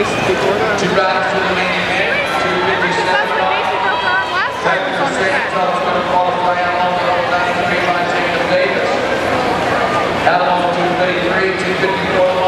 races before that? Two riders to the main event. 257 Technical Stanton's going to qualify out on the road 93 by Jacob Davis. Out on 233, 254.